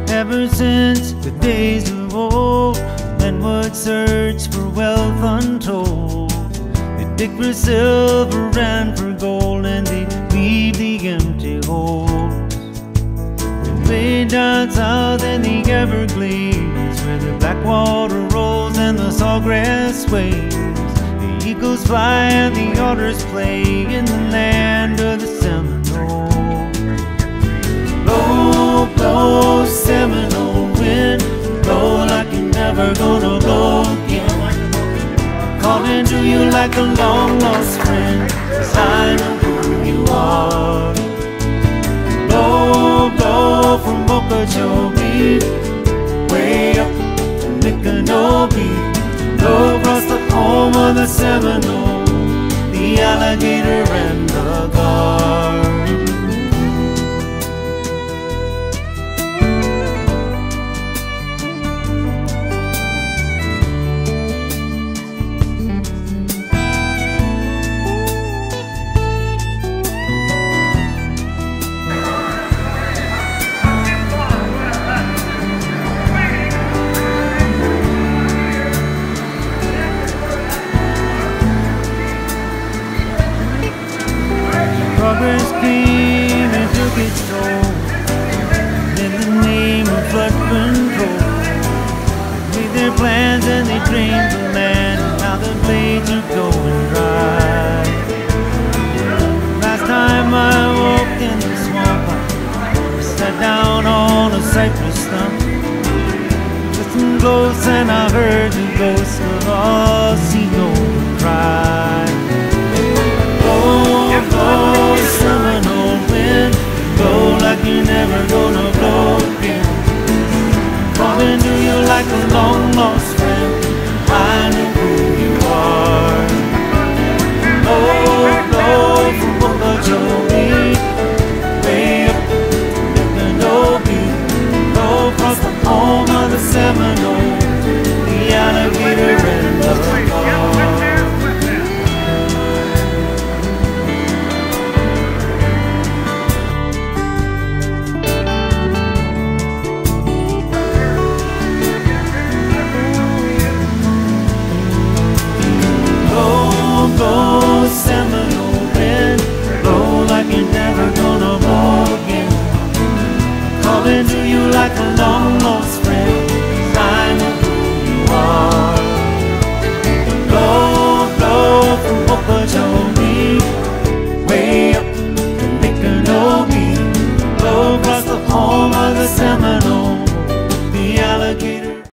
Ever since the days of old, men would search for wealth untold. They'd dig for silver and for gold, and they'd leave the empty holes. And way down south in the Everglades, where the black water rolls and the sawgrass waves, the eagles fly and the otters play in the land of the Seminole. Blow, blow, Seminole wind, blow like you're never gonna blow again. Calling to you like a long lost friend, 'cause I know who you are. Blow, blow from Okeechobee, way up to Micanopy. Blow across the home of the Seminole, the alligator and the gar. Progress came and took its toll, in the name of flood control. They made their plans and they drained the land, and now the blades are going dry. Last time I walked in the swamp, I sat down on a cypress stump. Listened close and I heard the ghost of a seagull cry. Blow, blow, Seminole wind, blow like you're never gonna blow again. Calling to you like a long lost friend, I know who you are. Blow, blow from Okeechobee, way up to Micanopy. Blow across the home of the Seminole,